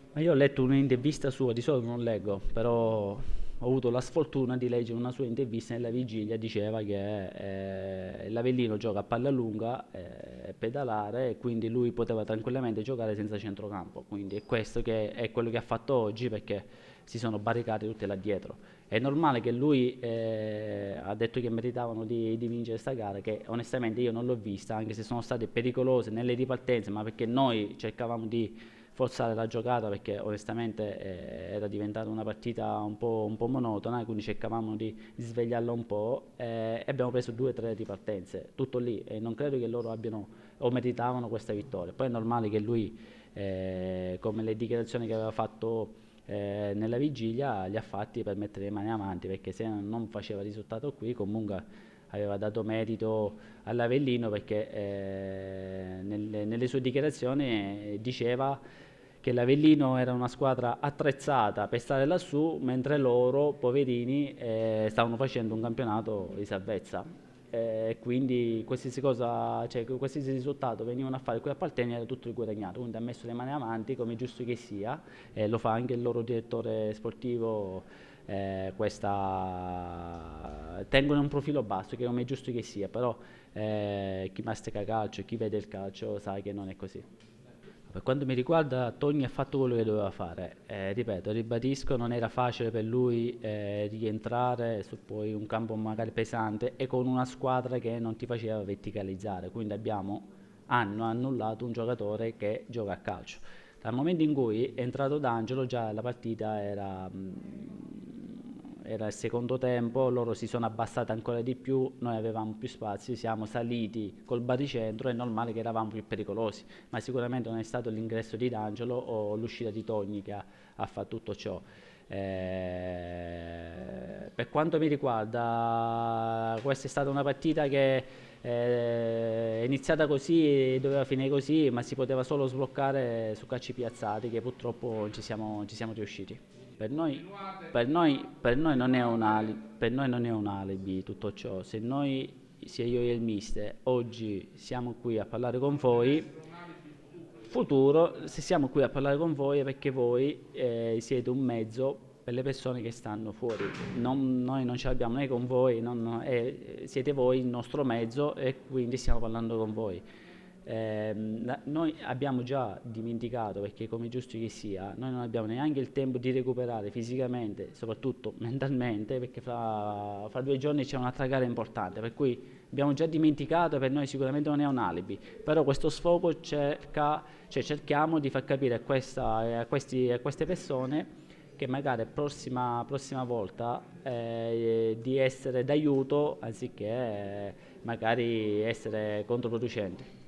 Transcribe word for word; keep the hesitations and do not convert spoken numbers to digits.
Ma io ho letto un'intervista sua, di solito non leggo, però ho avuto la sfortuna di leggere una sua intervista nella vigilia, diceva che eh, l'Avellino gioca a palla lunga eh, e pedalare e quindi lui poteva tranquillamente giocare senza centrocampo, quindi è questo che è quello che ha fatto oggi perché si sono barricati tutti là dietro. È normale che lui eh, ha detto che meritavano di, di vincere questa gara, che onestamente io non l'ho vista, anche se sono state pericolose nelle ripartenze, ma perché noi cercavamo di forzare la giocata perché onestamente eh, era diventata una partita un po', un po' monotona, quindi cercavamo di, di svegliarla un po' eh, e abbiamo preso due o tre ripartenze, tutto lì e non credo che loro abbiano o meritavano questa vittoria. Poi è normale che lui, eh, come le dichiarazioni che aveva fatto eh, nella vigilia, li ha fatti per mettere le mani avanti perché se non faceva risultato qui comunque aveva dato merito all'Avellino perché eh, nelle, nelle sue dichiarazioni eh, diceva che l'Avellino era una squadra attrezzata per stare lassù, mentre loro, poverini, eh, stavano facendo un campionato di salvezza. E quindi qualsiasi cosa, cioè, qualsiasi risultato venivano a fare qui a Palteni era tutto guadagnato, quindi ha messo le mani avanti come è giusto che sia, e lo fa anche il loro direttore sportivo. Eh, questa tengono un profilo basso che come è giusto che sia, però eh, chi mastica calcio, chi vede il calcio sa che non è così. Per quanto mi riguarda, Togni ha fatto quello che doveva fare. Eh, ripeto, ribadisco, non era facile per lui eh, rientrare su poi un campo magari pesante e con una squadra che non ti faceva verticalizzare. Quindi abbiamo, hanno annullato un giocatore che gioca a calcio. Dal momento in cui è entrato D'Angelo, già la partita era, mh, era il secondo tempo, loro si sono abbassati ancora di più, noi avevamo più spazi, siamo saliti col baricentro, è normale che eravamo più pericolosi, ma sicuramente non è stato l'ingresso di D'Angelo o l'uscita di Togni che ha, ha fatto tutto ciò. Eh, per quanto mi riguarda, questa è stata una partita che eh, è iniziata così e doveva finire così, ma si poteva solo sbloccare su calci piazzati che purtroppo non ci siamo, ci siamo riusciti. Per noi, per noi, per noi non è un alibi, per noi non è un alibi tutto ciò. Se noi, sia io e il mister, oggi siamo qui a parlare con voi, futuro, se siamo qui a parlare con voi è perché voi eh, siete un mezzo per le persone che stanno fuori. Non- noi non ce l'abbiamo né con voi, non- eh, siete voi il nostro mezzo e quindi stiamo parlando con voi. Ehm, la- noi abbiamo già dimenticato, perché come è giusto che sia, noi non abbiamo neanche il tempo di recuperare fisicamente, soprattutto mentalmente, perché fra, fra due giorni c'è un'altra gara importante, per cui abbiamo già dimenticato e per noi sicuramente non è un alibi, però questo sfogo cerca, cioè cerchiamo di far capire a, questa, e a, questi- a queste persone che magari prossima, prossima volta eh, di essere d'aiuto anziché eh, magari essere controproducenti.